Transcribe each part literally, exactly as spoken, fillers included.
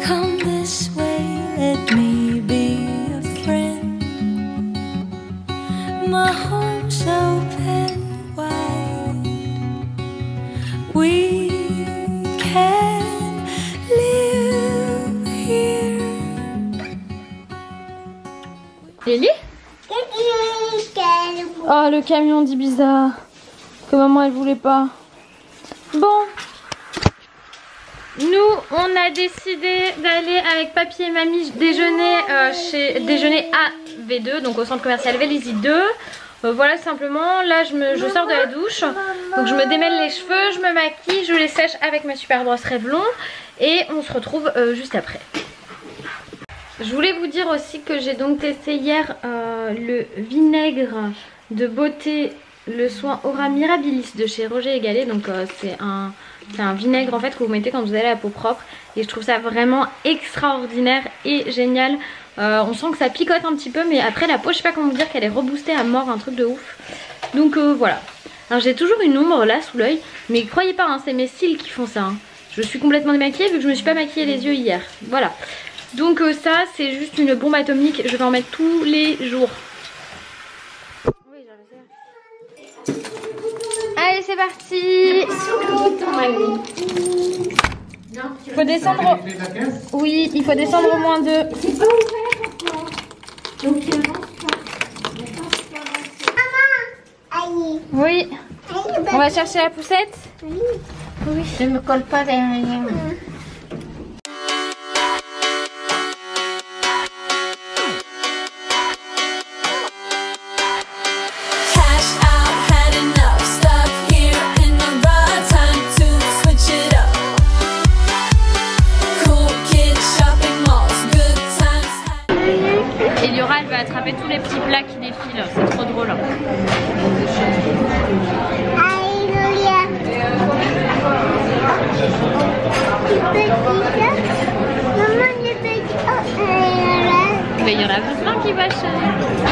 Come this way, let me be a friend. My home's open wide. We can live here. Lily? Oh, le camion d'Ibiza que maman elle voulait pas. Bon, nous on a décidé d'aller avec papy et mamie déjeuner euh, chez déjeuner à V deux, donc au centre commercial Vélizy deux. Euh, voilà simplement, là je, me, je sors de la douche, donc je me démêle les cheveux, je me maquille, je les sèche avec ma super brosse Revlon et on se retrouve euh, juste après. Je voulais vous dire aussi que j'ai donc testé hier euh, le vinaigre de beauté, le soin Aura Mirabilis de chez Roger et Gallet. Donc euh, c'est un, c'est un vinaigre en fait que vous mettez quand vous avez la peau propre. Et je trouve ça vraiment extraordinaire et génial. Euh, on sent que ça picote un petit peu, mais après la peau, je sais pas comment vous dire, qu'elle est reboostée à mort, un truc de ouf. Donc euh, voilà. Alors j'ai toujours une ombre là sous l'œil, mais croyez pas, hein, c'est mes cils qui font ça. Hein. Je suis complètement démaquillée vu que je me suis pas maquillée les yeux hier. Voilà. Donc euh, ça c'est juste une bombe atomique, je vais en mettre tous les jours. Allez c'est parti. Il faut descendre. Oui, il faut descendre au moins deux. Oui. On va chercher la poussette. Oui. Je me colle pas derrière. Eliora elle va attraper tous les petits plats qui défilent, c'est trop drôle. Mais il y en a plein qui va chérie.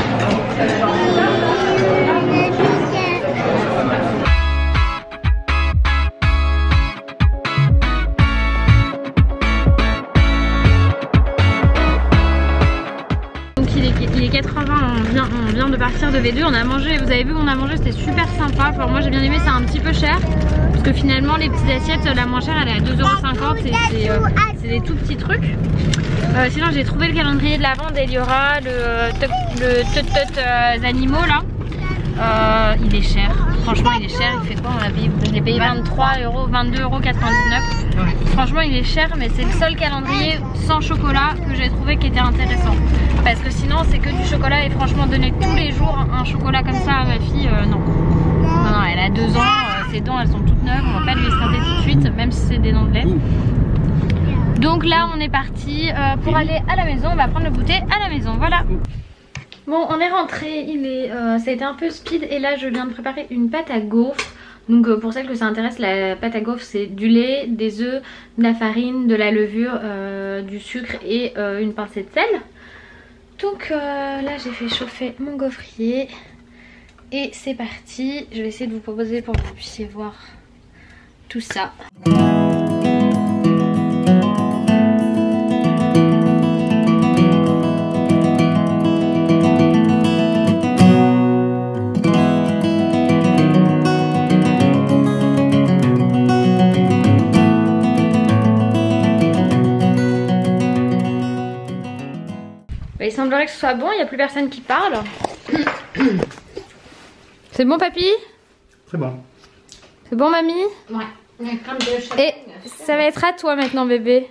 Il est quatre-vingts, on vient, on vient de partir de V deux, on a mangé, vous avez vu qu'on a mangé, c'était super sympa. Enfin, moi j'ai bien aimé, c'est un petit peu cher parce que finalement les petites assiettes la moins chère elle est à deux euros cinquante et c'est euh, des tout petits trucs. Euh, sinon j'ai trouvé le calendrier de l'avant d'Eliora, le le tut tut euh, animaux là. Euh, il est cher, franchement il est cher, il fait quoi? On l'a payé, je l'ai payé vingt-trois euros, vingt-deux euros quatre-vingt-dix-neuf. Franchement il est cher, mais c'est le seul calendrier sans chocolat que j'ai trouvé qui était intéressant. Parce que sinon c'est que du chocolat et franchement donner tous les jours un chocolat comme ça à ma fille, euh, non. Non, non, elle a deux ans, euh, ses dents elles sont toutes neuves, on va pas lui escraper tout de suite, même si c'est des dents de lait. Donc là on est parti euh, pour aller à la maison, on va prendre le goûter à la maison, voilà. Bon on est rentré, il est, euh, ça a été un peu speed et là je viens de préparer une pâte à gaufres. Donc euh, pour celles que ça intéresse, la pâte à gaufres c'est du lait, des œufs, de la farine, de la levure, euh, du sucre et euh, une pincée de sel. Donc euh, là j'ai fait chauffer mon gaufrier et c'est parti. Je vais essayer de vous proposer pour que vous puissiez voir tout ça. Il semblerait que ce soit bon, il n'y a plus personne qui parle. C'est bon papy? C'est bon. C'est bon mamie? Ouais. Et ça va être à toi maintenant bébé.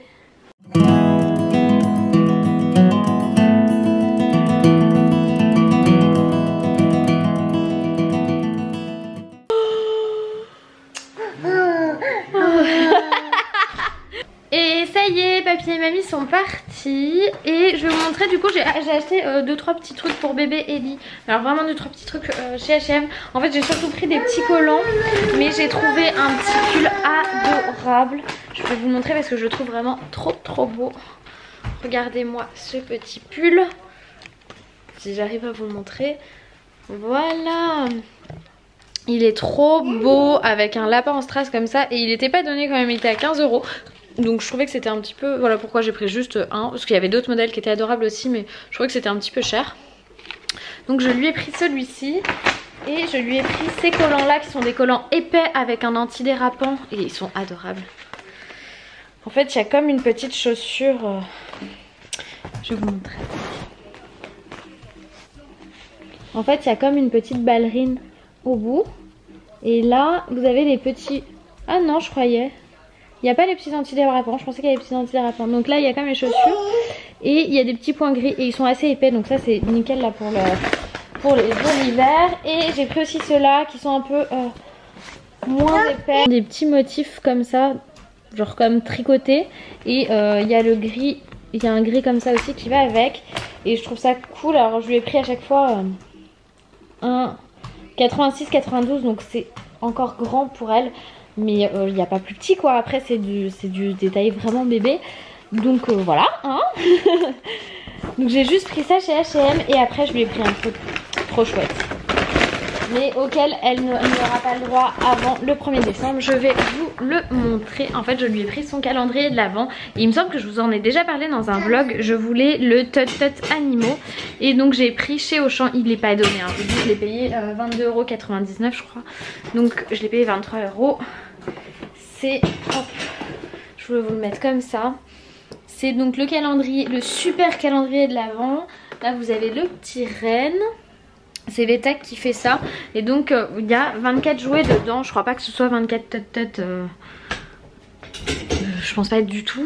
Et ça y est, papy et mamie sont partis. Et je vais vous montrer, du coup j'ai acheté euh, deux trois petits trucs pour bébé Ellie. Alors vraiment deux trois petits trucs euh, chez H et M. En fait j'ai surtout pris des petits collants, mais j'ai trouvé un petit pull adorable. Je vais vous le montrer parce que je le trouve vraiment trop trop beau. Regardez-moi ce petit pull. Si j'arrive à vous le montrer. Voilà. Il est trop beau avec un lapin en strass comme ça. Et il n'était pas donné quand même, il était à quinze euros. Donc je trouvais que c'était un petit peu... Voilà pourquoi j'ai pris juste un. Parce qu'il y avait d'autres modèles qui étaient adorables aussi, mais je trouvais que c'était un petit peu cher. Donc je lui ai pris celui-ci. Et je lui ai pris ces collants là qui sont des collants épais avec un antidérapant. Et ils sont adorables. En fait il y a comme une petite chaussure. Euh... Je vais vous montrer. En fait il y a comme une petite ballerine au bout. Et là vous avez les petits... Ah non je croyais. Il n'y a pas les petits antidérapants. Je pensais qu'il y avait les petits antidérapants. Donc là il y a comme les chaussures. Et il y a des petits points gris. Et ils sont assez épais. Donc ça c'est nickel là pour le... pour les jours d'hiver. Et j'ai pris aussi ceux-là qui sont un peu euh, moins épais. Des petits motifs comme ça, genre comme tricotés. Et il euh, y a le gris, il y a un gris comme ça aussi qui va avec. Et je trouve ça cool. Alors je lui ai pris à chaque fois euh, un quatre-vingt-six quatre-vingt-douze. Donc c'est encore grand pour elle. Mais il euh, n'y a pas plus petit quoi. Après c'est du, c'est du détail vraiment bébé. Donc euh, voilà. Hein. Donc j'ai juste pris ça chez H et M. Et après je lui ai pris un truc trop chouette, mais auquel elle n'aura pas le droit avant le premier décembre. Je vais vous le montrer. En fait je lui ai pris son calendrier de l'Avent. Et il me semble que je vous en ai déjà parlé dans un vlog. Je voulais le Tut Tut Animaux. Et donc j'ai pris chez Auchan. Il n'est pas donné hein. Je vous dis je l'ai payé euh, vingt-deux euros quatre-vingt-dix-neuf je crois. Donc je l'ai payé vingt-trois euros. C'est... Hop, je voulais vous le mettre comme ça. C'est donc le calendrier, le super calendrier de l'Avent. Là vous avez le petit renne. C'est Vetac qui fait ça. Et donc il euh, y a vingt-quatre jouets dedans. Je crois pas que ce soit vingt-quatre tut tut. Euh... Je pense pas être du tout.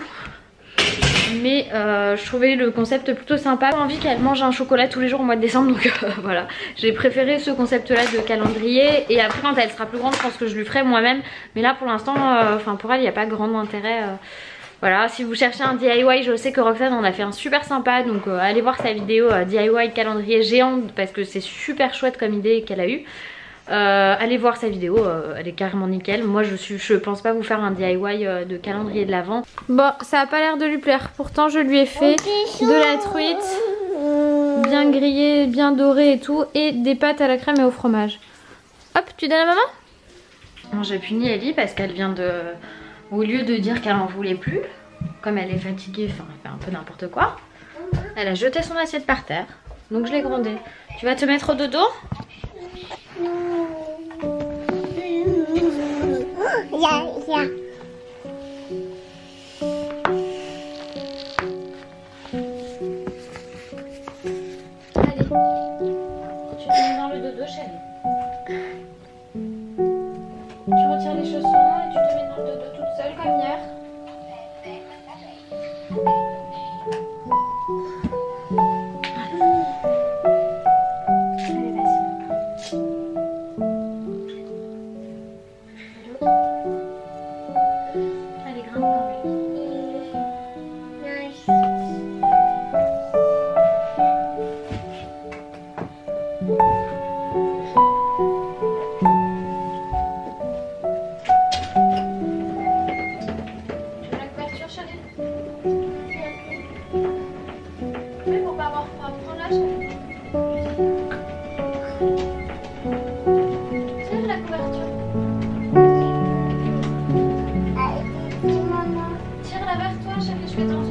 Mais euh, je trouvais le concept plutôt sympa. J'ai envie qu'elle mange un chocolat tous les jours au mois de décembre. Donc euh, voilà. J'ai préféré ce concept là de calendrier. Et après quand elle sera plus grande je pense que je lui ferai moi-même. Mais là pour l'instant euh, pour elle il n'y a pas grand intérêt. Euh... Voilà, si vous cherchez un D I Y, je sais que Roxane en a fait un super sympa. Donc euh, allez voir sa vidéo euh, D I Y calendrier géant. Parce que c'est super chouette comme idée qu'elle a eu. euh, Allez voir sa vidéo, euh, elle est carrément nickel. Moi je, suis, je pense pas vous faire un D I Y euh, de calendrier de l'Avent. Bon, ça a pas l'air de lui plaire. Pourtant je lui ai fait de la truite bien grillée, bien dorée et tout. Et des pâtes à la crème et au fromage. Hop, tu donnes à maman? Bon, j'ai puni Ellie parce qu'elle vient de... Au lieu de dire qu'elle en voulait plus, comme elle est fatiguée, enfin elle fait un peu n'importe quoi, elle a jeté son assiette par terre. Donc je l'ai grondée. Tu vas te mettre au dodo? Yeah, yeah. Allez, tu te mets dans le dodo chérie. Tu retires les chaussons et tu te mets dans le dodo toute seule comme hier. Allez, vas-y. Allez, grimpe dans lui. Tire-la vers toi, chérie, je fais attention.